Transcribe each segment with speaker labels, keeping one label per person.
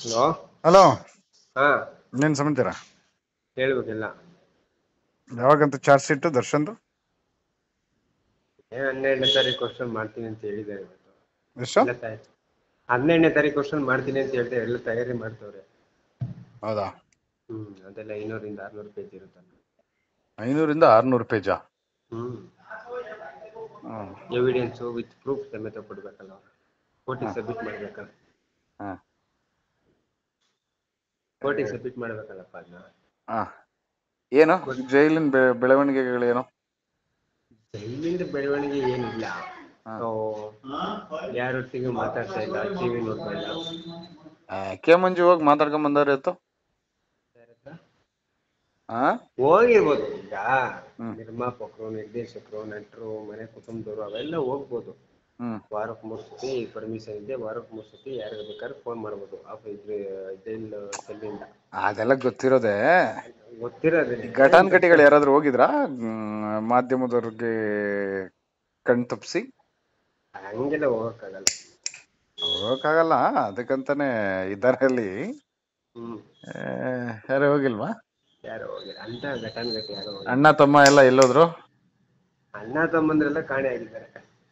Speaker 1: Hello.
Speaker 2: Hello,
Speaker 1: ಹಾ,
Speaker 2: ಇನ್ನೇನು ಸಮಾಚಾರ?
Speaker 1: ಹೇಳ್ಬೇಕಿಲ್ಲ.
Speaker 2: ಯಾವಾಗಂತ ಚಾರ್ಜ್ ಶೀಟ್ ದರ್ಶನ್ದು?
Speaker 1: 12ನೇ ತಾರೀಕು ಕ್ವಶನ್ ಮಾಡ್ತೀನಿ ಅಂತ ಹೇಳಿದ್ದಾರೆ ಇವತ್ತು.
Speaker 2: ಎಷ್ಟು?
Speaker 1: ಎಲ್ಲ 12ನೇ ತಾರೀಕು ಕ್ವಶನ್ ಮಾಡ್ತೀನಿ ಅಂತ ಹೇಳ್ತಾರೆ, ಎಲ್ಲ ತಯಾರಿ ಮಾಡ್ತವ್ರೆ.
Speaker 2: ಹೌದಾ?
Speaker 1: ಅದೆಲ್ಲ 500 ರಿಂದ 600 ಪೇಜ್ ಇರುತ್ತಲ್ಲ.
Speaker 2: 500 ರಿಂದ 600 ಪೇಜಾ?
Speaker 1: ಎವಿಡೆನ್ಸು ವಿತ್ ಪ್ರೂಫ್ ಸಮೇತ ಕೊಡ್ಬೇಕಲ್ಲ ಅವ್ರು. ಕೋರ್ಟಿಗೆ ಸಬ್ಮಿಟ್ ಮಾಡ್ಬೇಕಲ್ಲ. ಕೋರ್ಟಿಗೆ ಸಬ್ಮಿಟ್ ಮಾಡ್ಬೇಕಲ್ಲಪ್ಪ ಅದನ್ನ.
Speaker 2: ಏನು ಜೈಲಿನ ಬೆಳವಣಿಗೆಗಳೇನು?
Speaker 1: ಜೈಲಿಂದ ಬೆಳವಣಿಗೆ ಏನಿಲ್ಲ. ಯಾರೊಟ್ಟಿಗೂ ಮಾತಾಡ್ತಾ ಇಲ್ಲ, ಟಿವಿ ನೋಡ್ತಾ ಇಲ್ಲ.
Speaker 2: ಕೆ ಮಂಜು ಹೋಗಿ ಮಾತಾಡ್ಕೊಂಡ್ ಬಂದವ್ರ ಇತ್ತು.
Speaker 1: ಹೋಗಿರ್ಬೋದು. ಈಗ ನಿರ್ಮಾಪಕರು, ನಿರ್ದೇಶಕರು, ನಟರು, ಮನೆ ಕುಟುಂಬದವರು ಅವೆಲ್ಲ ಹೋಗ್ಬೋದು. ವಾರಕ್ಕೆ 3 ಸತಿ ಪರ್ಮಿಷನ್ ಇದೆ. ವಾರಕ್ಕೆ 3 ಸತಿ ಯಾರಿಗೆ ಬೇಕಾದ್ರೆ ಫೋನ್ ಮಾಡ್ಬೋದು ಜೈಲ್ ಸೆಲ್ಲಿಂದ.
Speaker 2: ಅದೆಲ್ಲ ಗೊತ್ತಿರೋದೆ.
Speaker 1: ಗೊತ್ತಿರೋದೇ.
Speaker 2: ಘಟಾನ್ಘಟಿಗಳು ಯಾರಾದ್ರೂ ಹೋಗಿದ್ರಾ ಮಾಧ್ಯಮದವ್ರಿಗೆ ಕಣ್ ತಪ್ಪಿಸಿ?
Speaker 1: ಹಂಗೆಲ್ಲ ಹೋಗಕ್ಕಾಗಲ್ಲ.
Speaker 2: ಅದಕ್ಕಂತಾನೆ ಇದರಲ್ಲಿ ಯಾರು ಹೋಗಿಲ್ವಾ?
Speaker 1: ಯಾರು ಹೋಗಿಲ್ಲ ಅಂತ ಘಟಾನ್ಘಟಿ ಯಾರು ಹೋಗಿಲ್ಲ.
Speaker 2: ಅಣ್ಣ ತಮ್ಮ ಎಲ್ಲ ಎಲ್ಲೋದ್ರು?
Speaker 1: ಅಣ್ಣ ತಮ್ಮಂದ್ರೆಲ್ಲ ಕಾಣೆ ಆಗಿದ್ದಾರೆ.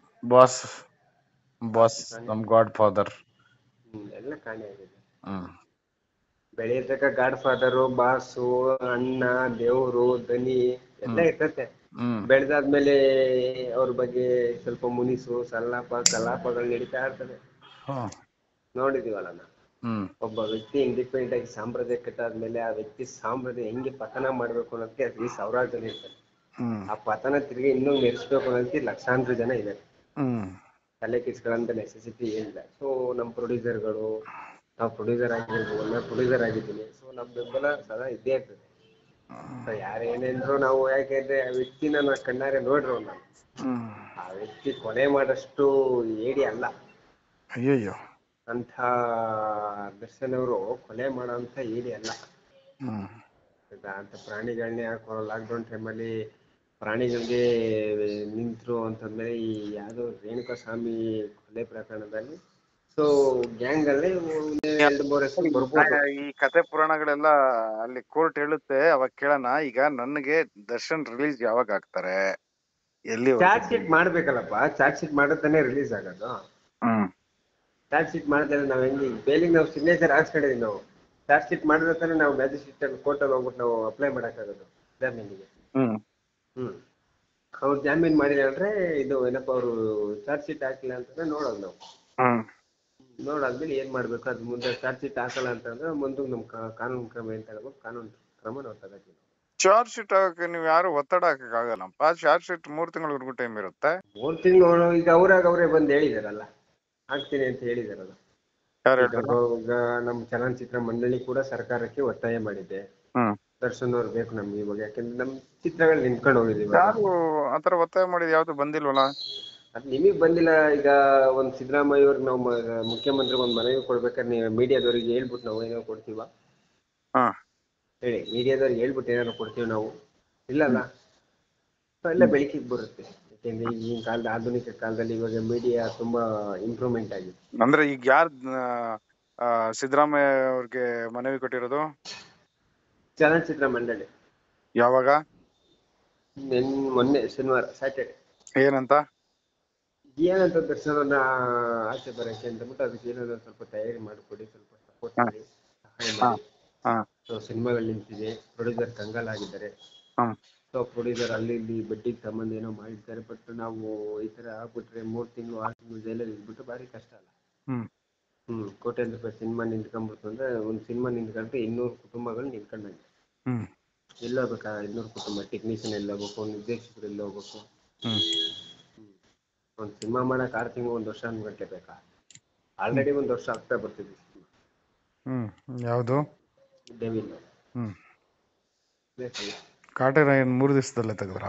Speaker 2: ಬಾಸ್ ನಮ್ ಗಾಡ್ ಫಾದರ್
Speaker 1: ಎಲ್ಲ ಕಾಣೆ ಆಗಿದೆ. ಬೆಳೆಯತಕ್ಕ ಗಾಡ್ ಫಾದರು, ಬಾಸು, ಅಣ್ಣ, ದೇವ್ರು, ದನಿ ಎಲ್ಲ ಇರ್ತತೆ. ಬೆಳೆದಾದ್ಮೇಲೆ ಅವ್ರ ಬಗ್ಗೆ ಸ್ವಲ್ಪ ಮುನಿಸು, ಕಲಾಪಗಳು ನಡೀತಾ ಇರ್ತದೆ. ನೋಡಿದೀವಲ್ಲ ನಾವು. ಒಬ್ಬ ವ್ಯಕ್ತಿ ಇಂಡಿಪೆಂಡೆಂಟ್ ಆಗಿ ಸಾಮ್ರಾಜ್ಯ ಕಟ್ಟಾದ್ಮೇಲೆ ಆ ವ್ಯಕ್ತಿ ಸಾಮ್ರಾಜ್ಯ ಹೆಂಗೆ ಪತನ ಮಾಡ್ಬೇಕು ಅನ್ನೋದಕ್ಕೆ ಅದ್ರಲ್ಲಿ 1000 ಜನ ಇರ್ತಾರೆ. ಆ ಪತನ ತಿರುಗಿ ಇನ್ನೂ ಮೆರೆಸ್ಬೇಕು ಅನ್ನೋದಕ್ಕೆ ಲಕ್ಷಾಂತರ ಜನ ಇದ್ದಾರೆ. ತಲೆ ಕಿಸ್ಕೊಳ್ಳೋಂಥ ನೆಸೆಸಿಟಿ ಏನಿಲ್ಲ. ಸೊ ನಮ್ಮ ಪ್ರೊಡ್ಯೂಸರ್ಗಳು, ನಾವು ಪ್ರೊಡ್ಯೂಸರ್ ಆಗಿರ್ಬೋದು, ನಾನು ಪ್ರೊಡ್ಯೂಸರ್ ಆಗಿದ್ದೀನಿ. ಸೊ ನಮ್ಮ ಬೆಂಬಲ ಸದಾ ಇದ್ದೇ ಇರ್ತದೆ. ಯಾರೇನೇಂದ್ರು ನಾವು, ಯಾಕೆಂದ್ರೆ ಆ ವ್ಯಕ್ತಿನ ನಾ ಕಣ್ಣಾರೆ ನೋಡ್ರು. ನಾನು ಆ ವ್ಯಕ್ತಿ ಕೊಲೆ ಮಾಡಷ್ಟು ಏಡಿ ಅಲ್ಲ.
Speaker 2: ಅಯ್ಯಯ್ಯೋ,
Speaker 1: ಅಂತ ದರ್ಶನ್ ಅವರು ಕೊಲೆ ಮಾಡೋಂಥ ಏಡಿ ಅಲ್ಲ. ಅಂತ ಪ್ರಾಣಿಗಳನ್ನೇ ಲಾಕ್ಡೌನ್ ಟೈಮಲ್ಲಿ ಪ್ರಾಣಿಗಳಿಗೆ ನಿಂತರು ಅಂತಂದ್ಮೇಲೆ ಈ ಯಾವುದೋ ರೇಣುಕಾ ಸ್ವಾಮಿ ಕೊಲೆ ಪ್ರಕರಣದಲ್ಲಿ ಸೊ ಗ್ಯಾಂಗ್ ಅಲ್ಲಿ 2-3 ಹೆಸರು ಬರ್ಬೋದು.
Speaker 2: ಈ ಕತೆ ಪುರಾಣಗಳೆಲ್ಲ ಅಲ್ಲಿ ಕೋರ್ಟ್ ಹೇಳುತ್ತೆ, ಅವಾಗ ಕೇಳೋಣ. ಈಗ ನನಗೆ ದರ್ಶನ್ ರಿಲೀಸ್ ಯಾವಾಗ ಆಗ್ತಾರೆ? ಎಲ್ಲಿ
Speaker 1: ಚಾರ್ಜ್ ಶೀಟ್ ಮಾಡ್ಬೇಕಲ್ಲಪ್ಪ. ಚಾರ್ಜ್ ಶೀಟ್ ಮಾಡೋದಾನೆ ರಿಲೀಸ್ ಆಗೋದು. ಚಾರ್ಜ್ ಶೀಟ್ ಮಾಡಿದ್ರೆ ನಾವ್ ಹೆಂಗೆ ಬೇಲಿಗೆ ನಾವು ಸಿಗ್ನೇಚರ್ ಹಾಕ್ಸ್ಕೊಂಡಿದೀವಿ. ನಾವು ಚಾರ್ಜ್ ಶೀಟ್ ಮಾಡಿದ್ರೆ ತಾನೇ ನಾವು ಮ್ಯಾಜಿಸ್ಟ್ರೇಟ್ ಕೋರ್ಟಲ್ಲಿ ಹೋಗ್ಬಿಟ್ಟು ನಾವು ಅಪ್ಲೈ ಮಾಡೋಕ್ಕಾಗೋದು ಜಾಮೀನಿಗೆ. ಅವ್ರು ಜಾಮೀನ್ ಮಾಡಿಲ್ಲ ಅಂದ್ರೆ ಇದು ಏನಪ್ಪ, ಅವರು ಚಾರ್ಜ್ ಶೀಟ್ ಹಾಕಿಲ್ಲ ಅಂತಂದ್ರೆ ನೋಡೋದು ನಾವು. ನೋಡಾದ್ಮೇಲೆ ಏನ್ ಮಾಡ್ಬೇಕು, ಅದ್ ಮುಂದೆ ಚಾರ್ಜ್ ಶೀಟ್ ಹಾಕಲ್ಲ ಅಂತಂದ್ರೆ ಮುಂದೆ ನಮ್ ಕಾನೂನು ಕ್ರಮ ಏನ್ ತಗೋಬೇಕು, ಕಾನೂನು ಕ್ರಮ ನಾವು ತಗೋತೀವಿ.
Speaker 2: ಚಾರ್ಜ್ ಶೀಟ್ ಹಾಕಕ್ಕೆ ನೀವು ಯಾರು ಒತ್ತಡ ಹಾಕಕ್ ಆಗಲ್ಲಪ್ಪ. ಚಾರ್ಜ್ ಶೀಟ್ 3 ತಿಂಗಳವರೆಗೂ ಟೈಮ್ ಇರುತ್ತೆ.
Speaker 1: 3 ತಿಂಗಳು ಈಗ ಅವರೇ ಬಂದು ಹೇಳಿದಾರಲ್ಲ, ಹಾಕ್ತೀನಿ ಅಂತ ಹೇಳಿದಾರಲ್ಲ. ಈಗ ನಮ್ಮ ಚಲನಚಿತ್ರ ಮಂಡಳಿ ಕೂಡ ಸರ್ಕಾರಕ್ಕೆ ಒತ್ತಾಯ ಮಾಡಿದೆ. ದರ್ಶನ್ ಅವ್ರು ಬೇಕು ನಮ್ಗೆ ಇವಾಗ, ಯಾಕಂದ್ರೆ ನಮ್ ಚಿತ್ರಗಳು ನಿಂತ್ಕೊಂಡು ಹೋಗಿದೀವಿ.
Speaker 2: ಯಾರು ಆತರ ಒತ್ತಾಯ ಮಾಡಿದ್ ಯಾವ್ದು ಬಂದಿಲ್ವಲ್ಲ?
Speaker 1: ಅದ್ ನಿಮಗ್ ಬಂದಿಲ್ಲ. ಈಗ ಒಂದ್ ಸಿದ್ದರಾಮಯ್ಯ ಅವ್ರಿಗೆ ನಾವು ಮುಖ್ಯಮಂತ್ರಿಗೆ ಒಂದ್ ಮನವಿ ಕೊಡ್ಬೇಕಾದ್ರೆ ನೀವು ಮೀಡಿಯಾದವ್ರಿಗೆ ಹೇಳ್ಬಿಟ್ಟು ನಾವು ಏನಾದ್ರು ಕೊಡ್ತೀವ? ಹೇಳಿ, ಮೀಡಿಯಾದವ್ರಿಗೆ ಹೇಳ್ಬಿಟ್ಟು ಏನಾದ್ರು ಕೊಡ್ತೀವಿ ನಾವು? ಇಲ್ಲಲ್ಲ. ಎಲ್ಲ ಬೆಳಕಿಗೆ ಬರುತ್ತೆ. ಯಾಕೆಂದ್ರೆ ಈಗಿನ ಕಾಲದ ಆಧುನಿಕ ಕಾಲದಲ್ಲಿ ಇವಾಗ ಮೀಡಿಯಾ ತುಂಬಾ ಇಂಪ್ರೂವ್ಮೆಂಟ್ ಆಗಿದೆ.
Speaker 2: ಅಂದ್ರೆ ಈಗ ಯಾರು ಸಿದ್ದರಾಮಯ್ಯ ಅವ್ರಿಗೆ ಮನವಿ ಕೊಟ್ಟಿರೋದು?
Speaker 1: ಚಲನಚಿತ್ರ ಮಂಡಳಿ.
Speaker 2: ಯಾವಾಗ?
Speaker 1: ಮೊನ್ನೆ ಶನಿವಾರ, ಸ್ಯಾಟರ್ಡೆ.
Speaker 2: ಏನಂತ
Speaker 1: ದರ್ಶನ ಆಚೆ ಬರಕ್ಕೆ ಅಂತಬಿಟ್ಟು ಅದಕ್ಕೆ ಏನಾದ್ರು ಸ್ವಲ್ಪ ತಯಾರಿ ಮಾಡಿಕೊಡಿ, ಸ್ವಲ್ಪ ಸಪೋರ್ಟ್ ಮಾಡಿ, ಸಹಾಯ ಮಾಡಿ. ಸೊ ಸಿನಿಮಾಗಳು ನಿಂತಿದೆ, ಪ್ರೊಡ್ಯೂಸರ್ ಕಂಗಾಲಾಗಿದ್ದಾರೆ. ಸೊ ಪ್ರೊಡ್ಯೂಸರ್ ಅಲ್ಲಿ ಇಲ್ಲಿ ಬಡ್ಡಿಗೆ ಸಂಬಂಧ ಏನೋ ಮಾಡಿರ್ತಾರೆ. ಬಟ್ ನಾವು ಈ ತರ ಆಗ್ಬಿಟ್ರೆ 3 ತಿಂಗಳು 6 ತಿಂಗಳು ಜೈಲಲ್ಲಿ ಇದ್ಬಿಟ್ಟು ಭಾರಿ ಕಷ್ಟ ಅಲ್ಲ. ಕೋಟ್ಯಾಂತರ ರೂಪಾಯಿ ಸಿನಿಮಾ ನಿಂತ್ಕೊಂಡ್ಬಿಡ್ತು ಅಂದ್ರೆ, ಒಂದು ಸಿನಿಮಾ ನಿಂತ್ಕೊಂಡ್ರೆ 200 ಕುಟುಂಬಗಳು ನಿಂತ್ಕೊಂಡಂಗೆ. ಎಲ್ಲೋಗ್ಬೇಕಾ 200 ಕುಟುಂಬ? ಟೆಕ್ನಿಷಿಯನ್ ಎಲ್ಲ ಹೋಗ್ಬೇಕು, ನಿರ್ದೇಶಕರು ಎಲ್ಲ ಹೋಗ್ಬೇಕು. ಒಂದು ಸಿನಿಮಾ ಮಾಡಕ್ 6 ತಿಂಗಳು 1 ವರ್ಷ ಗಂಟೆ ಬೇಕಾ? ಆಲ್ರೆಡಿ 1 ವರ್ಷ ಆಗ್ತಾ ಬರ್ತಿದ್ವಿ.
Speaker 2: ಯಾವುದು?
Speaker 1: ಡೆವಿಲ್.
Speaker 2: ಕಾಟೇರನ್ 3 ದಿವಸದಲ್ಲೇ ತೆಗೆದ್ರ?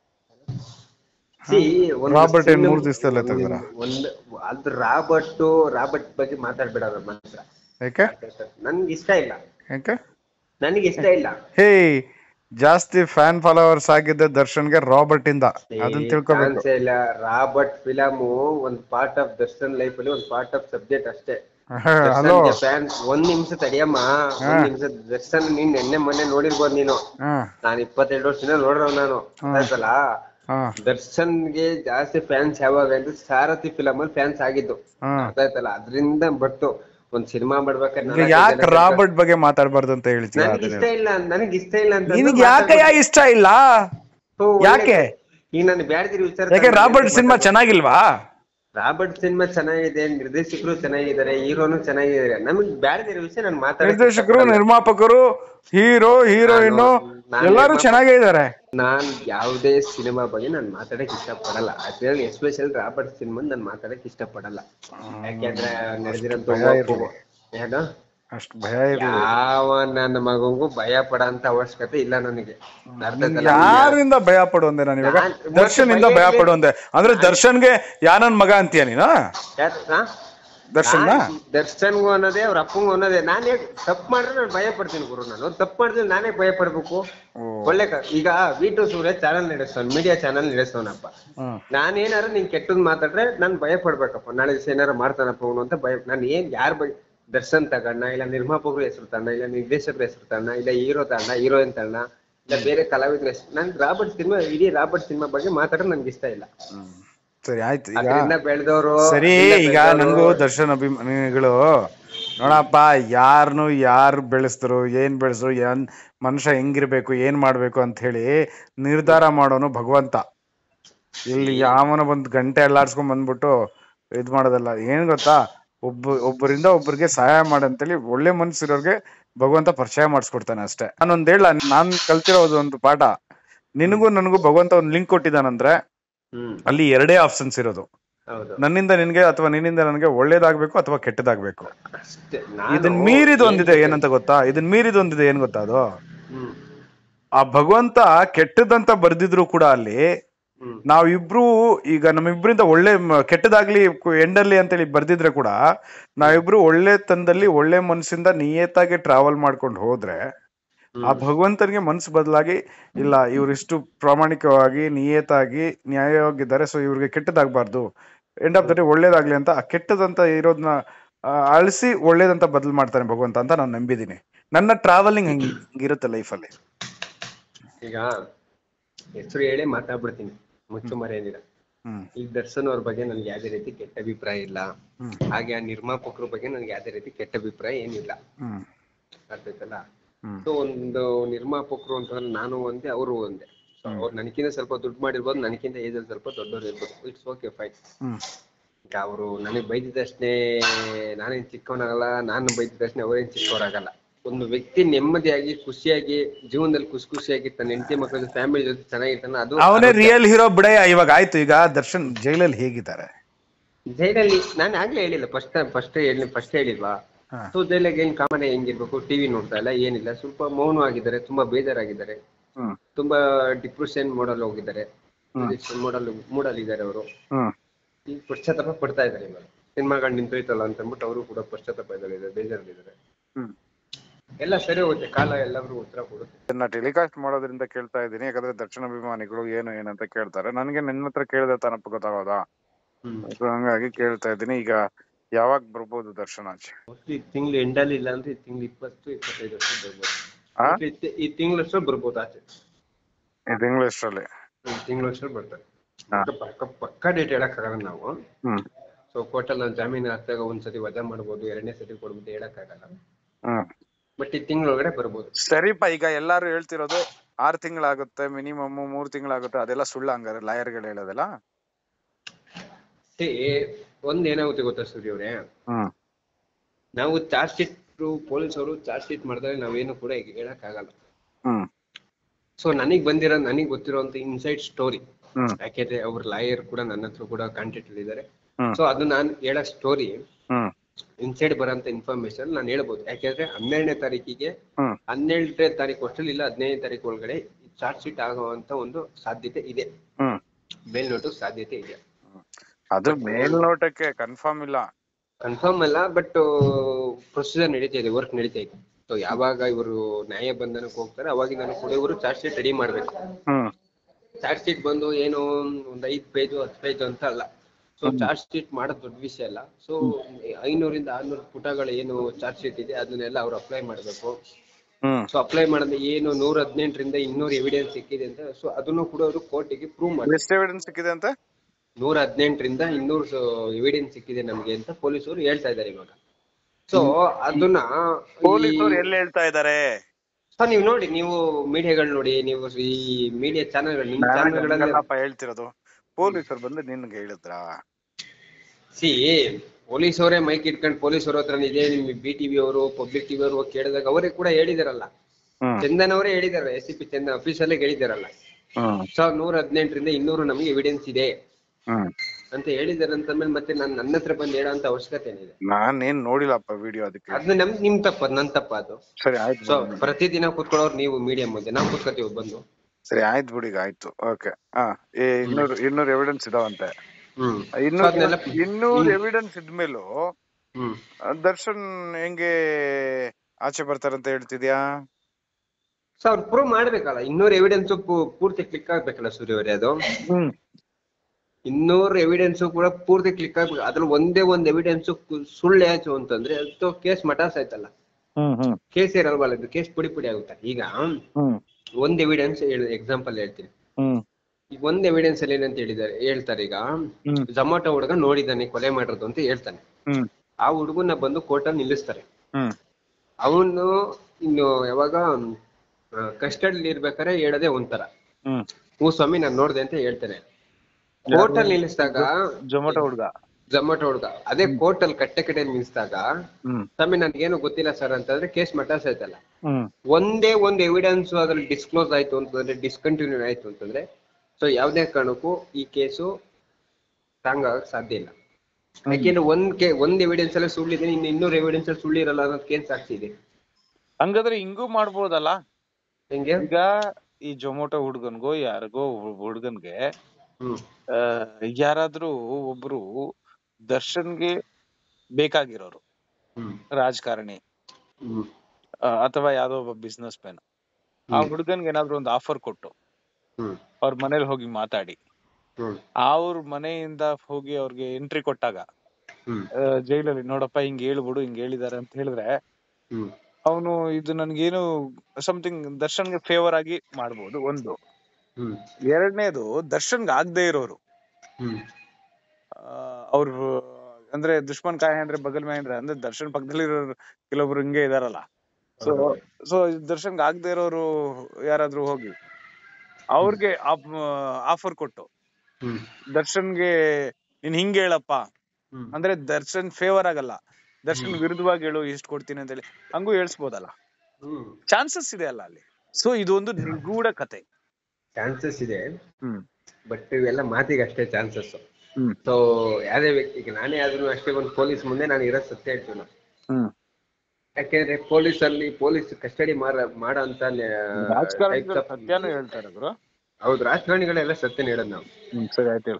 Speaker 1: ರಾಬರ್ಟ್
Speaker 2: 3 ದಿವಸದಲ್ಲೇ ತೆಗೆದ್ರ?
Speaker 1: ಅದು ರಾಬರ್ಟ್ ಬಗ್ಗೆ ಮಾತಾಡ್ಬೇಡ ಮಾತ್ರ.
Speaker 2: ಯಾಕೆ?
Speaker 1: ನನ್ಗೆ ಇಷ್ಟ ಇಲ್ಲ.
Speaker 2: ಯಾಕೆ
Speaker 1: ನನಗೆ ಇಷ್ಟ ಇಲ್ಲ?
Speaker 2: ಹೇ, ಜಾಸ್ತಿ ಫ್ಯಾನ್ ಫಾಲೋವರ್ಸ್ ಆಗಿದ್ದ ದರ್ಶನ್ಗೆ ರಾಬರ್ಟ್ ಇಂದ, ಅದನ್ನ ತಿಳ್ಕೊಬೇಕು.
Speaker 1: ಇಲ್ಲ, ರಾಬರ್ಟ್ ಫಿಲಮ್ ಒಂದು ಪಾರ್ಟ್ ಆಫ್ ದರ್ಶನ್ ಲೈಫ್ ಅಲ್ಲಿ ಒಂದು ಪಾರ್ಟ್ ಆಫ್ ಸಬ್ಜೆಕ್ಟ್ ಅಷ್ಟೇ.
Speaker 3: ಹಲೋ.
Speaker 1: ದರ್ಶನ್ಗೆ ಫ್ಯಾನ್ಸ್. ಒಂದ್ ನಿಮಿಷ ತಡಿಯಮ್ಮ, ಒಂದ್ ನಿಮಿಷ. ದರ್ಶನ್ ನೀನ್ ನೆನ್ನೆ ಮೊನ್ನೆ ನೋಡಿರ್ಬೋದು ನೀನು. ನಾನು 22 ವರ್ಷದಿಂದ ನೋಡ್ರವ್ ನಾನು, ಗೊತ್ತಾಯ್ತಲ್ಲ. ದರ್ಶನ್ಗೆ ಜಾಸ್ತಿ ಫ್ಯಾನ್ಸ್ ಯಾವಾಗ ಅಂದ್ರೆ ಸಾರಥಿ ಫಿಲಮ್ ಅಲ್ಲಿ ಫ್ಯಾನ್ಸ್ ಆಗಿದ್ದು, ಗೊತ್ತಾಯ್ತಲ್ಲ. ಅದ್ರಿಂದ ಬಟ್ಟು ಒಂದ್ ಸಿನಿಮಾ ಮಾಡ್ಬೇಕಾದ್ರೆ
Speaker 3: ಯಾಕೆ ರಾಬರ್ಟ್ ಬಗ್ಗೆ ಮಾತಾಡ್ಬಾರ್ದು ಅಂತ ಹೇಳ್ತೀಯ?
Speaker 1: ನನಗೆ ಇಷ್ಟ ಇಲ್ಲ, ನನಗೆ ಇಷ್ಟ ಇಲ್ಲ ಅಂತ.
Speaker 3: ನಿನಗೆ ಯಾಕೆ ಇಷ್ಟ ಇಲ್ಲ? ಯಾಕೆ?
Speaker 1: ಈಗ ನಾನು ಬ್ಯಾಡ್ದಿರಿ ವಿಚಾರ.
Speaker 3: ಯಾಕೆ ರಾಬರ್ಟ್ ಸಿನಿಮಾ ಚೆನ್ನಾಗಿಲ್ವಾ?
Speaker 1: ರಾಬರ್ಟ್ ಸಿನಿಮಾ ಚೆನ್ನಾಗಿದೆ, ನಿರ್ದೇಶಕರು ಚೆನ್ನಾಗಿದ್ದಾರೆ, ಹೀರೋನು ಚೆನ್ನಾಗಿದ್ದಾರೆ. ನಮಗ್ ಬ್ಯಾಡ್ದಿರೋ ವಿಷಯ ನಾನು ಮಾತಾಡ.
Speaker 3: ನಿರ್ದೇಶಕರು, ನಿರ್ಮಾಪಕರು, ಹೀರೋ, ಹೀರೋಯಿನ್ ಎಲ್ಲಾರು ಚೆನ್ನಾಗೇ ಇದಾರೆ.
Speaker 1: ನಾನ್ ಯಾವ್ದೇ ಸಿನಿಮಾ ಬಗ್ಗೆ ನಾನು ಮಾತಾಡಕ್ ಇಷ್ಟ ಪಡಲ್ಲ. ಅದ್ರಲ್ಲಿ ಎಸ್ಪೆಷಲ್ ರಾಬರ್ಟ್ ಸಿನಿಮಾ ನಾನು ಮಾತಾಡಕ್ ಇಷ್ಟ ಪಡಲ್ಲ. ಯಾಕೆಂದ್ರೆ ನಡೆದಿರೋಂತ ಏನು
Speaker 3: ಅಷ್ಟು ಭಯ ಇಲ್ಲ.
Speaker 1: ಯಾವ ನನ್ನ ಮಗಂಗೂ ಭಯ ಪಡಂತ ಅವಶ್ಯಕತೆ ಇಲ್ಲ ನನಗೆ.
Speaker 3: ಯಾರಿಂದ ಭಯ ಪಡುವಂದೆ? ನಾನು ಇವಾಗ ದರ್ಶನ್ ಇಂದ ಭಯ ಪಡುವಂದೆ ಅಂದ್ರೆ ದರ್ಶನ್ಗೆ ಯಾನನ್ ಮಗ ಅಂತೀಯ ನೀನು?
Speaker 1: ದರ್ಶನ್ಗೂ ಅನ್ನೋದೇ, ಅವ್ರ ಅಪ್ಪಂಗೂ ಅನ್ನೋದೇ. ನಾನೇ ತಪ್ಪು ಮಾಡಿದ್ರೆ ನಾನು ಭಯ ಪಡ್ತೀನಿ ಗುರು. ನಾನು ತಪ್ಪು ಮಾಡಿದ್ರೆ ನಾನೇ ಭಯ ಪಡ್ಬೇಕು? ಒಳ್ಳೆ ಈಗ V2 ಸೂರ್ಯ ಚಾನಲ್ ನಡೆಸೋನ್, ಮೀಡಿಯಾ ಚಾನಲ್ ನಡೆಸೋನಪ್ಪ. ನಾನೇನಾರು ನೀನ್ ಕೆಟ್ಟದ್ ಮಾತಾಡ್ರೆ ನಾನ್ ಭಯ ಪಡ್ಬೇಕಪ್ಪ. ನಾಳೆ ದಿವಸ ಏನಾರು ಮಾಡ್ತಾನಪ್ಪ ಅವನು ಅಂತ ಭಯ. ನಾನು ಏನ್ ಯಾರ ಬಗ್ಗೆ ದರ್ಶನ್ ತಗೊಂಡ, ಇಲ್ಲ ನಿರ್ಮಾಪಕರು ಹೆಸರು ತಗೊಂಡ, ಇಲ್ಲ ನಿರ್ದೇಶಕರ ಹೆಸರು ತಗೊಂಡ, ಇಲ್ಲ ಹೀರೋ ತಗೊಂಡ, ಹೀರೋಯಿನ್ ತಗೊಂಡ, ಇಲ್ಲ ಬೇರೆ ಕಲಾವಿದ್ರ ಹೆಸರು, ನನ್ ರಾಬರ್ಟ್ ಸಿನಿಮಾ, ಇಡೀ ರಾಬರ್ಟ್ ಸಿನಿಮಾ ಬಗ್ಗೆ ಮಾತಾಡೋದು ನನ್ಗೆ ಇಷ್ಟ ಇಲ್ಲ.
Speaker 3: ಸರಿ ಆಯ್ತು.
Speaker 1: ಈಗ ಬೆಳೆದವರು
Speaker 3: ಸರಿ, ಈಗ ನನ್ಗೂ ದರ್ಶನ್ ಅಭಿಮಾನಿಗಳು ನೋಡಪ್ಪ, ಯಾರನ್ನು ಯಾರು ಬೆಳೆಸಿದ್ರು, ಏನ್ ಬೆಳೆಸಿದ್ರು, ಮನುಷ್ಯ ಹೆಂಗಿರ್ಬೇಕು, ಏನ್ ಮಾಡ್ಬೇಕು ಅಂತ ಹೇಳಿ ನಿರ್ಧಾರ ಮಾಡೋನು ಭಗವಂತ. ಇಲ್ಲಿ ಯಾವನ ಬಂದ್ ಗಂಟೆ ಎಲ್ಲಾಡ್ಸ್ಕೊಂಡ್ ಬಂದ್ಬಿಟ್ಟು ಇದ್ ಮಾಡೋದಲ್ಲ. ಏನ್ ಗೊತ್ತಾ, ಒಬ್ಬರಿಂದ ಒಬ್ಬರಿಗೆ ಸಹಾಯ ಮಾಡಂತೇಳಿ ಒಳ್ಳೆ ಮನ್ಸಿರೋರ್ಗೆ ಭಗವಂತ ಪರಿಚಯ ಮಾಡಿಸ್ಕೊಡ್ತಾನೆ ಅಷ್ಟೇ. ನಾನೊಂದ್ ಹೇಳ, ನಾನ್ ಕಲ್ತಿರೋದು ಒಂದು ಪಾಠ. ನಿನಗೂ ನನಗೂ ಭಗವಂತ ಒಂದ್ ಲಿಂಕ್ ಕೊಟ್ಟಿದ್ದಾನಂದ್ರೆ ಅಲ್ಲಿ 2 ಆಪ್ಷನ್ಸ್ ಇರೋದು. ನನ್ನಿಂದ ನಿನ್ಗೆ ಅಥವಾ ನಿನ್ನಿಂದ ನನಗೆ ಒಳ್ಳೇದಾಗ್ಬೇಕು ಅಥವಾ ಕೆಟ್ಟದಾಗ್ಬೇಕು. ಇದನ್ ಮೀರಿದ ಒಂದಿದೆ, ಏನಂತ ಗೊತ್ತಾ? ಇದನ್ ಮೀರಿದ ಒಂದಿದೆ, ಏನ್ ಗೊತ್ತಾ? ಅದು ಆ ಭಗವಂತ ಕೆಟ್ಟದಂತ ಬರ್ದಿದ್ರು ಕೂಡ ಅಲ್ಲಿ ನಾವಿಬ್ರು, ಈಗ ನಮ್ಮಿಬ್ರಿಂದ ಒಳ್ಳೆ ಕೆಟ್ಟದಾಗ್ಲಿ ಎಂಡಲ್ಲಿ ಅಂತೇಳಿ ಬರ್ದಿದ್ರೆ ಕೂಡ ನಾವಿಬ್ರು ಒಳ್ಳೆ ತಂದಲ್ಲಿ ಒಳ್ಳೆ ಮನ್ಸಿಂದ ನಿಯತ್ತಾಗಿ ಟ್ರಾವೆಲ್ ಮಾಡ್ಕೊಂಡು ಹೋದ್ರೆ ಆ ಭಗವಂತನಿಗೆ ಮನ್ಸು ಬದಲಾಗಿ, ಇಲ್ಲ ಇವ್ರಿಷ್ಟು ಪ್ರಾಮಾಣಿಕವಾಗಿ ನಿಯತ್ತಾಗಿ ನ್ಯಾಯವಾಗಿದ್ದಾರೆ, ಸೊ ಇವ್ರಿಗೆ ಕೆಟ್ಟದಾಗ್ಬಾರ್ದು, ಎಂಡ್ ಆಫ್ ದ ಡೇ ಒಳ್ಳೇದಾಗ್ಲಿ ಅಂತ ಆ ಕೆಟ್ಟದಂತ ಇರೋದನ್ನ ಅಳಿಸಿ ಒಳ್ಳೇದಂತ ಬದಲು ಮಾಡ್ತಾನೆ ಭಗವಂತ ಅಂತ ನಾನು ನಂಬಿದೀನಿ. ನನ್ನ ಟ್ರಾವೆಲಿಂಗ್ ಹಂಗಿರುತ್ತೆ ಲೈಫಲ್ಲಿ.
Speaker 1: ಈಗ ಹೆಸರು ಹೇಳಿ ಮಾತಾಡ್ಬಿಡ್ತೀನಿ, ಮುಚ್ಚು ಮರೆಯದಿರ. ಈಗ ದರ್ಶನ್ ಅವ್ರ ಬಗ್ಗೆ ನನ್ಗೆ ಯಾವ್ದೇ ರೀತಿ ಕೆಟ್ಟ ಅಭಿಪ್ರಾಯ ಇಲ್ಲ. ಹಾಗೆ ಆ ನಿರ್ಮಾಪಕರ ಬಗ್ಗೆ ನನ್ಗೆ ಯಾವ್ದೇ ರೀತಿ ಕೆಟ್ಟ ಅಭಿಪ್ರಾಯ ಏನಿಲ್ಲ, ಅರ್ಥಾಯ್ತಲ್ಲ. ಸೊ ಒಂದು ನಿರ್ಮಾಪಕರು ಅಂತಂದ್ರೆ ನಾನು ಒಂದೇ, ಅವರು ಒಂದೇ. ಅವ್ರು ನನಗಿಂತ ಸ್ವಲ್ಪ ದುಡ್ಡು ಮಾಡಿರ್ಬೋದು, ನನಗಿಂತ ಏಜಲ್ಲಿ ಸ್ವಲ್ಪ ದೊಡ್ಡವ್ರು ಇರ್ಬೋದು, ಇಟ್ಸ್ ಓಕೆ ಫೈನ್. ಈಗ ಅವರು ನನಗೆ ಬೈದಿದ್ದಷ್ಟೇ ನಾನೇನ್ ಚಿಕ್ಕವನಾಗಲ್ಲ, ನಾನು ಬೈದಿದ್ದಷ್ಟೇ ಅವರೇನ್ ಚಿಕ್ಕವರಾಗಲ್ಲ. ಒಂದು ವ್ಯಕ್ತಿ ನೆಮ್ಮದಿಯಾಗಿ ಖುಷಿಯಾಗಿ ಜೀವನದಲ್ಲಿ ಖುಷಿಯಾಗಿ ತನ್ನ ಹೆಂಡತಿ ಮಕ್ಕಳ ಫ್ಯಾಮಿಲಿ ಜೊತೆ ಚೆನ್ನಾಗಿರ್ತಾನೆ, ಅದು
Speaker 3: ಅವನೇ ರಿಯಲ್ ಹೀರೋ ಬಿಡಯ್ಯ. ಇವಾಗ ಆಯ್ತು, ಈಗ ದರ್ಶನ್ ಜೈಲಲ್ಲಿ ಹೇಗಿದ್ದಾರೆ?
Speaker 1: ಜೈಲಲ್ಲಿ ನಾನು ಆಗ್ಲೇ ಹೇಳಿಲ್ಲ, ಫಸ್ಟ್ ಹೇಳಿಲ್ವಾ? ಸೊ ಜೈಲಾಗ ಏನ್ ಕಾಮನ್ ಹೆಂಗಿರ್ಬೇಕು, ಟಿವಿ ನೋಡ್ತಾ ಇಲ್ಲ, ಏನಿಲ್ಲ, ಸ್ವಲ್ಪ ಮೌನವಾಗಿದ್ದಾರೆ, ತುಂಬಾ ಬೇಜಾರಾಗಿದ್ದಾರೆ, ತುಂಬಾ ಡಿಪ್ರೆಷನ್ ಮೋಡಲ್ ಹೋಗಿದ್ದಾರೆ, ಮೂಡಲ್ ಇದ್ದಾರೆ ಅವರು. ಈಗ ಪಶ್ಚಾತ್ತಾಪ ಪಡ್ತಾ ಇದ್ದಾರೆ. ಇವಾಗ ಸಿನಿಮಾಗಳು ನಿಂತೋಯ್ತಲ್ಲ ಅಂತ ಅಂದ್ಬಿಟ್ಟು ಅವರು ಕೂಡ ಪಶ್ಚಾತ್ತಾಪ ಇದ್ದಾರೆ, ಬೇಜಾರಲ್ಲಿದ್ದಾರೆ. ಎಲ್ಲ ಸರಿ ಹೋಗುತ್ತೆ, ಕಾಲ ಎಲ್ಲರೂ ಉತ್ತರ ಕೊಡುತ್ತೆ.
Speaker 2: ಇದನ್ನ ಟೆಲಿಕಾಸ್ಟ್ ಮಾಡೋದ್ರಿಂದ ಕೇಳ್ತಾ ಇದ್ದೀನಿ, ಯಾಕಂದ್ರೆ ದರ್ಶನ ಅಭಿಮಾನಿಗಳು ಏನಂತ ಕೇಳ್ತಾರೆ. ನನಗೆ ನನ್ನ ಹತ್ರ ಕೇಳಿದೆ ತಾನಪ್ಪ ಗೊತ್ತಾಗೋದಾ, ಹಂಗಾಗಿ ಕೇಳ್ತಾ ಇದ್ದೀನಿ. ಈಗ ಯಾವಾಗ ಬರ್ಬೋದು ದರ್ಶನ ಆಚೆ?
Speaker 1: ಮೋಸ್ಟ್ಲಿ ತಿಂಗಳು ಎಂಡಲ್ಲಿ ಇಲ್ಲ ಅಂದ್ರೆ ತಿಂಗಳು 20-25 ವರ್ಷ ಬರ್ಬೋದು. ಈ ತಿಂಗಳಷ್ಟು ಬರ್ಬೋದು ಆಚೆ.
Speaker 2: ಈ ತಿಂಗಳಷ್ಟರಲ್ಲಿ?
Speaker 1: ತಿಂಗಳಷ್ಟರಲ್ಲಿ ಬರ್ತಾರೆ. ಪಕ್ಕಾ ಡೇಟ್ ಹೇಳಕ್ ಆಗಲ್ಲ ನಾವು. ಸೊ ಕೋರ್ಟಲ್ಲಿ ಜಾಮೀನು ಹಾಕ್ದಾಗ ಒಂದ್ಸತಿ ವಜಾ ಮಾಡ್ಬೋದು, 2ನೇ ಸತಿ ಕೊಡ್ಬೋದು, ಹೇಳಕ್ ಆಗಲ್ಲ. ಬಟ್ ಈ ತಿಂಗಳೊಳಗಡೆ ಬರ್ಬೋದು.
Speaker 2: ಸರಿಪಾ, ಈಗ ಎಲ್ಲಾರು ಹೇಳ್ತಿರೋದು 6 ತಿಂಗಳಾಗುತ್ತೆ ಮಿನಿಮಮ್, 3 ತಿಂಗಳಾಗುತ್ತೆ, ಅದೆಲ್ಲ ಸುಳ್ಳು ಹಂಗಾರೆ ಲಾಯರ್ಗಳು ಹೇಳೋದಲ್ಲ?
Speaker 1: ಒಂದ್ ಏನಾಗುತ್ತೆ ಗೊತ್ತಾ ಸೂರ್ಯ ಅವ್ರೆ, ನಾವು ಚಾರ್ಜ್ ಶೀಟ್, ಪೊಲೀಸ್ ಅವರು ಚಾರ್ಜ್ ಶೀಟ್ ಮಾಡಿದ್ರೆ ನಾವೇನು ಕೂಡ ಹೇಳಕ್ ಆಗಲ್ಲ. ಸೊ ನನಗ್ ಗೊತ್ತಿರೋಂತ ಇನ್ಸೈಡ್ ಸ್ಟೋರಿ, ಯಾಕೆಂದ್ರೆ ಅವ್ರ ಲಾಯರ್ ಕೂಡ ನನ್ನ ಹತ್ರ ಕೂಡ ಕಾಂಟ್ಯಾಕ್ಟ್ ಅಲ್ಲಿ ಇದಾರೆ. ಸೊ ಅದು ನಾನು ಹೇಳೋ ಸ್ಟೋರಿ, ಇನ್ಸೈಡ್ ಬರೋಂತ ಇನ್ಫಾರ್ಮೇಶನ್ ನಾನು ಹೇಳ್ಬೋದು. ಯಾಕೆಂದ್ರೆ 12ನೇ ತಾರೀಕಿಗೆ 12ನೇ ತಾರೀಕು ಅಷ್ಟರಲ್ಲಿ ಇಲ್ಲ 15ನೇ ತಾರೀಕು ಒಳಗಡೆ ಚಾರ್ಜ್ ಶೀಟ್ ಆಗುವಂತ ಒಂದು ಸಾಧ್ಯತೆ ಇದೆ, ಮೇಲ್ನೋಟು ಸಾಧ್ಯತೆ ಇದೆ.
Speaker 2: ಅದು ಮೇಲ್ನೋಟಕ್ಕೆ ಕನ್ಫರ್ಮ್ ಅಲ್ಲ, ಬಟ್ ಪ್ರೊಸೀಜರ್ ನಡೀತಾ ಇದೆ, ವರ್ಕ್ ನಡೀತಾ ಇದೆ. ಸೊ ಯಾವಾಗ ಇವರು ನ್ಯಾಯ ಬಂಧನಕ್ಕೆ ಹೋಗ್ತಾರೆ ಅವಾಗಿಂದ ಕೂಡ ಇವರು ಚಾರ್ಜ್ ಶೀಟ್ ರೆಡಿ ಮಾಡ್ಬೇಕು. ಚಾರ್ಜ್ ಶೀಟ್ ಬಂದು ಏನು ಒಂದ್ 5 ಪೇಜು 10 ಪೇಜು ಅಂತ ಅಲ್ಲ. ಸೊ
Speaker 1: ಸೊ ಚಾರ್ಜ್ ಶೀಟ್ ಮಾಡೋದು ದೊಡ್ಡ ವಿಷಯ ಅಲ್ಲ. ಸೊ 500 600 ಪುಟಗಳು ಏನು ಚಾರ್ಜ್ ಶೀಟ್ ಇದೆ ಅದನ್ನೆಲ್ಲ ಅವ್ರು ಅಪ್ಲೈ ಮಾಡ್ಬೇಕು. ಸೊ ಅಪ್ಲೈ ಮಾಡಿದ್ರೆ ಏನು 118 200 ಎವಿಡೆನ್ಸ್ ಸಿಕ್ಕಿದೆ ಅಂತ, ಸೊ ಅದನ್ನು ಕೂಡ ಅವರು ಕೋರ್ಟಿಗೆ ಪ್ರೂವ್ ಮಾಡಿ.
Speaker 3: ಎಷ್ಟು ಎವಿಡೆನ್ಸ್ ಸಿಕ್ಕಿದೆ ಅಂತ?
Speaker 1: 118 200 ಎವಿಡೆನ್ಸ್ ಸಿಕ್ಕಿದೆ ನಮ್ಗೆ ಅಂತ ಪೊಲೀಸರು ಹೇಳ್ತಾ ಇದ್ದಾರೆ ಇವಾಗ. ಸೊ ಅದನ್ನ
Speaker 3: ಪೊಲೀಸರು ಎಲ್ಲಿ ಹೇಳ್ತಾ ಇದ್ದಾರೆ?
Speaker 1: ಸೊ ನೀವು ನೋಡಿ, ನೀವು ಮೀಡಿಯಾಗಳು ನೋಡಿ, ನೀವು ಈ ಮೀಡಿಯಾ ಚಾನೆಲ್ಗಳು, ನಿಮ್ಮ ಚಾನೆಲ್ಗಳಲ್ಲಿ
Speaker 3: ಹೇಳ್ತಿರೋದು. ಪೊಲೀಸರು ಬಂದು ನಿನ್ಗೆ ಹೇಳಿದ್ರ?
Speaker 1: ಪೊಲೀಸವರೇ ಮೈಕ್ ಇಟ್ಕೊಂಡು ಪೊಲೀಸರ ಹತ್ರ ಇದೆ, ನಿಮ್ BTV ಅವರು ಪಬ್ಲಿಕ್ ಟಿವಿ ಅವರು ಕೇಳಿದಾಗ ಅವರೇ ಕೂಡ ಹೇಳಿದಾರಲ್ಲ, ಚಂದನ್ ಅವರೇ ಹೇಳಿದಾರೆ, SCP ಚಂದನ್ ಅಫೀಸಲ್ಲೇ ಹೇಳಿದಾರಲ್ಲ. ಸೊ 118 200 ನಮ್ಗೆ ಎವಿಡೆನ್ಸ್ ಇದೆ ಅಂತ ಹೇಳಿದಾರೆ ಅಂತಂದ್ಮೇಲೆ ಮತ್ತೆ ನನ್ನ ಹತ್ರ ಬಂದು ಹೇಳೋ ಅಂತ ಅವಶ್ಯಕತೆ ಏನಿದೆ?
Speaker 3: ನಾನೇನ್ ನೋಡಿಲ್ಲಪ್ಪ ವಿಡಿಯೋ, ಅದಕ್ಕೆ
Speaker 1: ಅದು ನಿಮ್ ತಪ್ಪ, ನನ್ ತಪ್ಪ ಅದು.
Speaker 3: ಸರಿ ಆಯ್ತು.
Speaker 1: ಸೊ ಪ್ರತಿದಿನ ಕೂತ್ಕೊಳ್ಳೋರು ನೀವು ಮೀಡಿಯಾ ಮುಂದೆ, ನಾವು ಕೂತ್ಕೊತೀವಿ ಬಂದು.
Speaker 3: ಸರಿ ಆಯ್ತು ಬಿಡಿ, ಆಯ್ತು, ಓಕೆ. 200 ಎವಿಡೆನ್ಸ್ ಇದಾವಂತೆ. 200 ಎವಿಡೆನ್ಸ್ ಇದ್ಮೇಲೂ ದರ್ಶನ್ ಹೆಂಗೆ ಆಚೆ ಬರ್ತಾರಂತ ಹೇಳ್ತಿದ್ಯಾ?
Speaker 1: ಸೊ ಅವ್ರು ಪ್ರೂವ್ ಮಾಡ್ಬೇಕಲ್ಲ, 200 ಎವಿಡೆನ್ಸ್ ಪೂರ್ತಿ ಕ್ಲಿಕ್ ಆಗ್ಬೇಕಲ್ಲ ಸೂರ್ಯ ಅವರೇ. ಅದು 200 ಎವಿಡೆನ್ಸ್ ಕೂಡ ಪೂರ್ತಿ ಕ್ಲಿಕ್ ಆಗ್ಬೇಕು. ಅದ್ರಲ್ಲಿ ಒಂದೇ ಒಂದ್ ಎವಿಡೆನ್ಸ್ ಸುಳ್ಳು ಆಯ್ತು ಅಂತಂದ್ರೆ ಅದು ಕೇಸ್ ಮಟಾಸ್ ಆಯ್ತಲ್ಲ, ಕೇಸ್ ಇರಲ್ವಲ್ಲ, ಇದು ಕೇಸ್ ಪುಡಿ ಆಗುತ್ತೆ. ಈಗ ಒಂದ್ ಎವಿಡೆನ್ಸ್ ಎಕ್ಸಾಂಪಲ್ ಹೇಳ್ತೀನಿ. ಈಗ ಒಂದ್ ಎವಿಡೆನ್ಸ್ ಅಲ್ಲಿ ಏನಂತ ಹೇಳ್ತಾರೆ, ಈಗ ಜೊಮಾಟೊ ಹುಡುಗ ನೋಡಿದ್ದಾನೆ ಕೊಲೆ ಮಾಡಿರೋದು ಅಂತ ಹೇಳ್ತಾನೆ. ಆ ಹುಡುಗನ ಬಂದು ಕೋರ್ಟಲ್ಲಿ ನಿಲ್ಲಿಸ್ತಾರೆ. ಅವನು ಇನ್ನು ಯಾವಾಗ ಕಸ್ಟಡಿಲಿ ಇರ್ಬೇಕಾದ್ರೆ ಹೇಳದೆ ಒಂಥರ, ಹ್ಞೂ ಸ್ವಾಮಿ ನಾನ್ ನೋಡ್ದೆ ಅಂತ ಹೇಳ್ತಾನೆ. ಕೋರ್ಟ್ ಅಲ್ಲಿ ನಿಲ್ಲಿಸಿದಾಗ
Speaker 3: ಜೊಮಾಟೊ ಹುಡುಗ ಅದೇ ಕೋರ್ಟ್ ಅಲ್ಲಿ ಕಟ್ಟೆ ನಿಲ್ಲಿಸಿದಾಗ, ಸ್ವಾಮಿ ನನ್ಗೇನು ಗೊತ್ತಿಲ್ಲ ಸರ್ ಅಂತಂದ್ರೆ ಕೇಸ್ ಮಟಾಸ್ ಆಯ್ತಲ್ಲ. ಒಂದೇ ಒಂದು ಎವಿಡೆನ್ಸ್ ಅದ್ರಲ್ಲಿ ಡಿಸ್ಕ್ಲೋಸ್ ಆಯ್ತು ಅಂತಂದ್ರೆ, ಡಿಸ್ಕಂಟಿನ್ಯೂ ಆಯ್ತು ಅಂತಂದ್ರೆ, ಸೊ ಯಾವ್ದೇ ಕಾರಣಕ್ಕೂ ಈ ಕೇಸು ಸ್ಟ್ರಾಂಗ್ ಆಗಕ್ ಸಾಧ್ಯ ಇಲ್ಲ. ಯಾಕೆಂದ್ರೆ ಒಂದ್ ಎವಿಡೆನ್ಸ್ ಎಲ್ಲ ಸುಳ್ಳಿದೆ, ಇನ್ನು 200 ಎವಿಡೆನ್ಸ್ ಅಲ್ಲಿ ಸುಳ್ಳಿರಲ್ಲ ಅನ್ನೋದು ಕೇಸ್ ಸಾಕ್ಷಿ ಇದೆ. ಹಂಗಾದ್ರೆ ಹಿಂಗೂ ಮಾಡ್ಬೋದಲ್ಲ?
Speaker 1: ಹೆಂಗೆ?
Speaker 3: ಈಗ ಈ ಜೊಮಾಟೊ ಹುಡ್ಗನ್ಗೋ ಯಾರಿಗೋ ಹುಡ್ಗನ್ಗೆ ಯಾರಾದ್ರೂ ಒಬ್ರು ದರ್ಶನ್ಗೆ ಬೇಕಾಗಿರೋರು, ರಾಜಕಾರಣಿ ಅಥವಾ ಯಾವ್ದೋ ಒಬ್ಬ ಬಿಸ್ನೆಸ್ ಮ್ಯಾನ್, ಆ ಹುಡ್ಗನ್ಗೆ ಏನಾದ್ರು ಒಂದು ಆಫರ್ ಕೊಟ್ಟು ಅವ್ರ ಮನೇಲಿ ಹೋಗಿ ಮಾತಾಡಿ, ಅವ್ರ ಮನೆಯಿಂದ ಹೋಗಿ ಅವ್ರಿಗೆ ಎಂಟ್ರಿ ಕೊಟ್ಟಾಗ ಜೈಲಲ್ಲಿ ನೋಡಪ್ಪ ಹಿಂಗ್ ಹೇಳ್ಬಿಡು, ಹಿಂಗ್ ಹೇಳಿದಾರೆ ಅಂತ ಹೇಳಿದ್ರೆ, ಅವನು ಇದು ನನ್ಗೇನು ಸಮಥಿಂಗ್ ದರ್ಶನ್ಗೆ ಫೇವರ್ ಆಗಿ ಮಾಡ್ಬೋದು ಒಂದು. ಎರಡನೇದು, ದರ್ಶನ್ಗೆ ಆಗದೆ ಇರೋರು, ಅವ್ರು ಅಂದ್ರೆ ದುಶ್ಮನ್ ಕಾಯ ಅಂದ್ರೆ ಬಗಲ್ ಮೇ ಅಂದ್ರೆ ದರ್ಶನ್ ಪಕ್ಕದಲ್ಲಿರೋರು ಕೆಲವೊಬ್ರು ಹಿಂಗೆ ಇದಾರಲ್ಲ. ಸೊ ದರ್ಶನ್ಗೆ ಆಗದೆ ಇರೋರು ಯಾರಾದ್ರೂ ಹೋಗಿ ಅವ್ರಿಗೆ ಆಫರ್ ಕೊಟ್ಟು ದರ್ಶನ್ಗೆ ನೀನ್ ಹಿಂಗೆ ಹೇಳಪ್ಪ ಅಂದ್ರೆ ದರ್ಶನ್ ಫೇವರ್ ಆಗಲ್ಲ, ದರ್ಶನ್ ವಿರುದ್ಧವಾಗಿ ಹೇಳು ಎಷ್ಟು ಕೊಡ್ತೀನಿ ಅಂತ ಹೇಳಿ ಹಂಗೂ ಹೇಳ್ಸ್ಬೋದಲ್ಲ, ಚಾನ್ಸಸ್ ಇದೆ ಅಲ್ಲ ಅಲ್ಲಿ. ಸೊ ಇದೊಂದು ನಿಗೂಢ ಕತೆ,
Speaker 1: ಚಾನ್ಸಸ್ ಇದೆ. ಬಟ್ ಇವೆಲ್ಲ ಮಾತಿಗೆ ಅಷ್ಟೇ ಚಾನ್ಸಸ್. ಸೊ ಯಾವ್ದೇ ವ್ಯಕ್ತಿಗೆ, ನಾನೇ ಆದ್ರೂ ಅಷ್ಟೇ, ಒಂದು ಪೊಲೀಸ್ ಮುಂದೆ ನಾನು ಇರೋ ಸತ್ಯ ಹೇಳ್ತೀವಿ ನಾವು. ಯಾಕೆಂದ್ರೆ ಪೊಲೀಸ್ ಕಸ್ಟಡಿ ಮಾಡೋ ಅಂತ
Speaker 3: ಸತ್ಯನೂ ಹೇಳ್ತಾರೆ ಗುರು.
Speaker 1: ಹೌದು, ರಾಜಕಾರಣಿಗಳೆಲ್ಲ ಸತ್ಯನ ಹೇಳೋದು ನಾವು.
Speaker 3: ಸರಿ ಆಯ್ತು.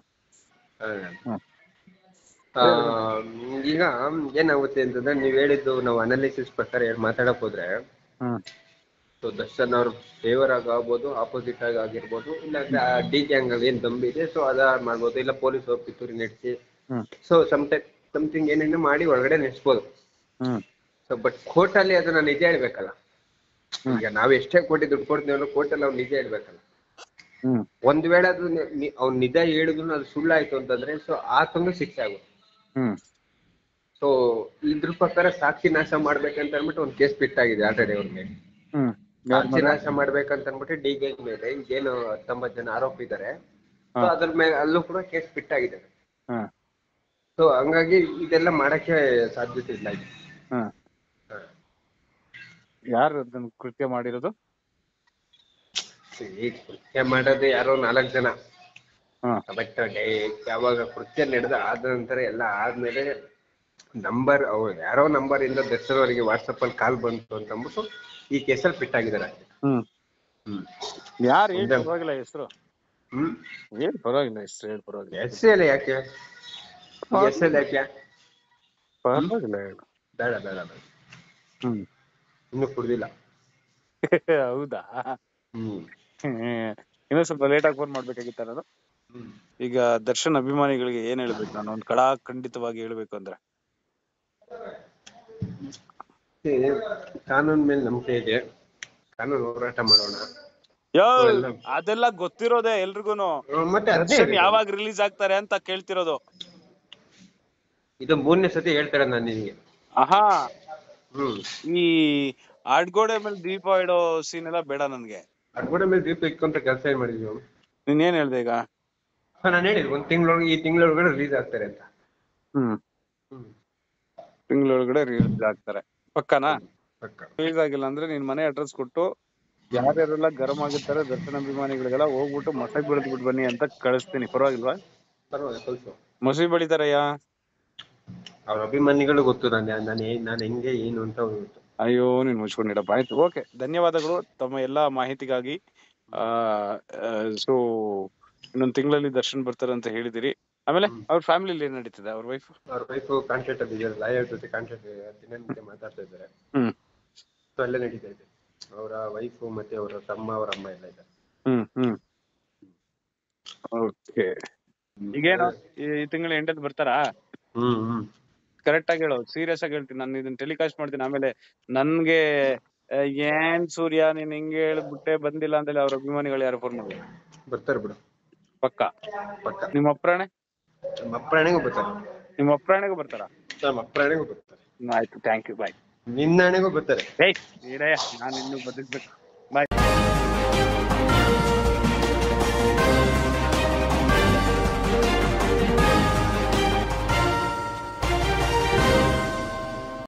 Speaker 1: ಈಗ ಏನಾಗುತ್ತೆ ಅಂತಂದ್ರೆ, ನೀವ್ ಹೇಳಿದ್ದು ನಾವು ಅನಾಲಿಸಿಸ್ ಪ್ರಕಾರ ಮಾತಾಡಕ್ ಹೋದ್ರೆ, ಸೊ ದರ್ಶನ್ ಅವ್ರ ಫೇವರ್ ಆಗ್ಬೋದು, ಆಪೋಸಿಟ್ ಆಗಿರ್ಬೋದು, ಇಲ್ಲ DK ಅಂಗಲ್ ಏನ್ ದಂಬಿದೆ ಸೊ ಅದ ಮಾಡ್ಬೋದು, ಇಲ್ಲ ಪೊಲೀಸ್ ಅವ್ರು ಪಿತೂರಿ ನಡೆಸಿ, ಸೊ ಸಮಥಿಂಗ್ ಏನೇನು ಮಾಡಿ ಒಳಗಡೆ ನಡೆಸ್ಬೋದು. ಸೊ ಬಟ್ ಕೋರ್ಟ್ ಅಲ್ಲಿ ಅದನ್ನ ನಿಜ ಹೇಳ್ಬೇಕಲ್ಲ. ಈಗ ನಾವ್ ಎಷ್ಟೇ ಕೋಟಿ ದುಡ್ಡು ಕೊಡ್ತೀವಿ ಅನ್ನೋ ಕೋರ್ಟ್ ಅಲ್ಲಿ ಅವ್ರು ನಿಜ ಹೇಳ್ಬೇಕಲ್ಲ. ಒಂದ್ ವೇಳೆ ಅದು ಅವ್ನು ನಿಜ ಹೇಳಿದ್ರು ಅದು ಸುಳ್ಳಾಯ್ತು ಅಂತಂದ್ರೆ, ಸೊ ಆತಂದು ಶಿಕ್ಷೆ ಆಗುತ್ತೆ. ಸೊ ಇದ್ರ ಪ್ರಕಾರ ಸಾಕ್ಷಿ ನಾಶ ಮಾಡ್ಬೇಕಂತ ಅನ್ಬಿಟ್ಟು ಒಂದ್ ಕೇಸ್ ಬಿಟ್ಟಾಗಿದೆ ಆಲ್ರೆಡಿ ಅವ್ರಿಗೆ. ಸಾಕ್ಷಿ ನಾಶ ಮಾಡ್ಬೇಕಂತ ಅನ್ಬಿಟ್ಟು DK ಮೇಲೆ ಈಗೇನು 19 ಜನ ಆರೋಪಿ ಇದಾರೆ, ಸೊ ಅದ್ರ ಮೇಲೆ ಅಲ್ಲೂ ಕೂಡ ಕೇಸ್ ಬಿಟ್ಟಾಗಿದೆ. ಸೊ ಹಂಗಾಗಿ ಇದೆಲ್ಲ ಮಾಡಕ್ಕೆ ಸಾಧ್ಯತೆ ಇಲ್ಲ.
Speaker 3: ಯಾರು ಅದನ್ನ ಕೃತ್ಯ ಮಾಡಿರೋದು?
Speaker 1: ಕೃತ್ಯ ಮಾಡೋದು ಯಾರೋ 4 ಜನ. ಬಟ್ ಯಾವಾಗ ಕೃತ್ಯ ನಡೆದ ಆದ ನಂತರ ಎಲ್ಲ ಆದ್ಮೇಲೆ ನಂಬರ್ ಯಾರೋ ನಂಬರ್ ಇಂದ ದರ್ಶನ್ ಅವರಿಗೆ ವಾಟ್ಸಪ್ ಅಲ್ಲಿ ಕಾಲ್ ಬಂತು ಅಂತ ಅಂದ್ಬಿಟ್ಟು ಈ ಕೇಸಲ್ಲಿ ಫಿಟ್
Speaker 3: ಯಾರು ಪರವಾಗಿಲ್ಲ ಹೆಸರು? ಏನ್ ಪರವಾಗಿಲ್ಲ ಹೆಸರು ಹೇಳಿ, ಪರವಾಗಿಲ್ಲ.
Speaker 1: ಹೆಸರು ಯಾಕೆ? ಹೆಸರು ಯಾಕೆ?
Speaker 3: ಪರವಾಗಿಲ್ಲ ಹೇಳು.
Speaker 1: ಬೇಡ ಬೇಡ ಬೇಡ, ಇನ್ನು ಕುಡ್ದಿಲ್ಲ.
Speaker 3: ಹೌದಾ? ಇನ್ನೂ ಸ್ವಲ್ಪ ಲೇಟ್ ಆಗಿ ಫೋನ್ ಮಾಡ್ಬೇಕಾಗಿತ್ತ ನಾನು? ಈಗ ದರ್ಶನ್ ಅಭಿಮಾನಿಗಳಿಗೆ ಏನ್ ಹೇಳ್ಬೇಕು ನಾನು ಒಂದ್ ಖಂಡಿತವಾಗಿ ಹೇಳ್ಬೇಕು ಅಂದ್ರೆ?
Speaker 1: ಕಾನೂನ್ ಮೇಲೆ ನಂಬಿಕೆ ಇದೆ, ಕಾನೂನು ಹೋರಾಟ ಮಾಡೋಣ.
Speaker 3: ಅದೆಲ್ಲ ಗೊತ್ತಿರೋದೇ ಎಲ್ರಿಗೂನು.
Speaker 1: ಮತ್ತೆ
Speaker 3: ದರ್ಶನ್ ಯಾವಾಗ ರಿಲೀಸ್ ಆಗ್ತಾರೆ ಅಂತ ಕೇಳ್ತಿರೋದು.
Speaker 1: ಇದು 3ನೇ ಸತಿ ಹೇಳ್ತಾರೆ ನಾನು ನಿನಗೆ.
Speaker 3: ಆಹಾ, ಈ ಆಡ್ಗೋಡೆ ಮೇಲೆ ದೀಪ ಇಡೋ ಸೀನ್ ಎಲ್ಲ ಬೇಡ ನನ್ಗೆ.
Speaker 1: ಆಡ್ಗೋಡೆ ಮೇಲೆ ದೀಪ ಇಟ್ಕೊಂತ ಕೆಲಸ ಏನ್ ಮಾಡಿದ್ವಿ?
Speaker 3: ನೀನ್ ಏನ್ ಹೇಳ್ದೆ ಈಗ?
Speaker 1: ನಾನು ಹೇಳಿದ್ ಒಂದ್ ತಿಂಗಳೊಳಗೆ, ಈ ತಿಂಗಳೊಳಗಡೆ ರಿಲೀಸ್ ಆಗ್ತಾರೆ ಅಂತ.
Speaker 3: ತಿಂಗಳೊಳಗಡೆ ರಿಲೀಸ್ ಆಗ್ತಾರೆ ಪಕ್ಕನಾ?
Speaker 1: ಪಕ್ಕ.
Speaker 3: ರಿಲೀಸ್ ಆಗಿಲ್ಲ ಅಂದ್ರೆ ನಿನ್ ಮನೆ ಅಡ್ರೆಸ್ ಕೊಟ್ಟು ಯಾರ್ಯಾರೆಲ್ಲ ಗರಂ ಆಗಿರ್ತಾರೆ ದರ್ಶನ್ ಅಭಿಮಾನಿಗಳಿಗೆಲ್ಲ ಹೋಗ್ಬಿಟ್ಟು ಮೊಸೆ ಬೆಳೆದ್ಬಿಟ್ಟು ಬನ್ನಿ ಅಂತ ಕಳಿಸ್ತೀನಿ. ಪರವಾಗಿಲ್ವಾ? ಮೊಸೆ ಬೆಳಿತಾರಯ್ಯ
Speaker 1: ಅವ್ರ ಅಭಿಮಾನಿಗಳು ಗೊತ್ತು ನಾನು ಹೆಂಗೆ ಏನು ಅಂತ ಗೊತ್ತು.
Speaker 3: ಅಯ್ಯೋ ನೀನ್ ಮುಚ್ಕೊಂಡಿಡಪ್ಪ. ಆಯ್ತು, ಓಕೆ, ಧನ್ಯವಾದಗಳು ತಮ್ಮ ಎಲ್ಲಾ ಮಾಹಿತಿಗಾಗಿ. ಸೊ ಇನ್ನೊಂದ್ ತಿಂಗಳಲ್ಲಿ ದರ್ಶನ್ ಬರ್ತಾರೆ ಅಂತ ಹೇಳಿದಿರಿ. ಆಮೇಲೆ ಅವ್ರ ಫ್ಯಾಮಿಲಿ ಏನ್ ನಡೀತಿದೆ? ಅವ್ರ ವೈಫ್
Speaker 1: ಕಾಂಟ್ರಾಕ್ಟ್ ಅಲ್ಲಿ ಲಾಯರ್ ಜೊತೆ ಕಾಂಟ್ರಾಕ್ಟ್ ದಿನನಿತ್ಯ ಮಾತಾಡ್ತಾ ಇದ್ದಾರೆ. ಅಲ್ಲೇ ನಡೀತಾ ಇದೆ. ಅವರ ವೈಫ್ ಮತ್ತೆ ಅವರ ತಮ್ಮ, ಅವರ ಅಮ್ಮ ಎಲ್ಲ ಇದ್ದಾರೆ.
Speaker 3: ಓಕೆ, ಈಗೇನು ಈ ತಿಂಗಳ ಎಂಟಲ್ಲಿ ಬರ್ತಾರಾ? ಕರೆಕ್ಟ್ ಆಗಿ ಹೇಳು, ಸೀರಿಯಸ್ ಆಗಿ ಹೇಳ್ತೀನಿ. ನಾನು ಇದನ್ನ ಟೆಲಿಕಾಸ್ಟ್ ಮಾಡ್ತೀನಿ. ಆಮೇಲೆ ನನ್ಗೆ ಏನ್ ಸೂರ್ಯ ನೀನ್ ಹಿಂಗೆ ಹೇಳ್ಬಿಟ್ಟೆ ಬಂದಿಲ್ಲ ಅಂತ ಅವ್ರ ಅಭಿಮಾನಿಗಳು ಯಾರು ಫೋನ್ ಮಾಡಿ
Speaker 1: ಬರ್ತಾರೆ ಬಿಡು. ಪಕ್ಕ.
Speaker 3: ನಿಮ್ಮ ಅಪ್ರಾಣೆ?
Speaker 1: ನಮ್ಮ ಅಪ್ರಾಣೆಗೂ ಬರ್ತಾರೆ.
Speaker 3: ನಿಮ್ಮ ಅಪ್ರಾಣೆಗೂ ಬರ್ತಾರಾ?
Speaker 1: ನಮ್ಮ ಅಪ್ರಾಣೆಗೂ ಬರ್ತಾರೆ.
Speaker 3: ಆಯ್ತು, ಥ್ಯಾಂಕ್ ಯು, ಬಾಯ್.
Speaker 1: ನಿನ್ನ ಹಣೆಗೂ ಬರ್ತಾರೆ.
Speaker 3: ನಾನು ಇನ್ನೂ ಬದುಕ್ಬೇಕು. ಬಾಯ್.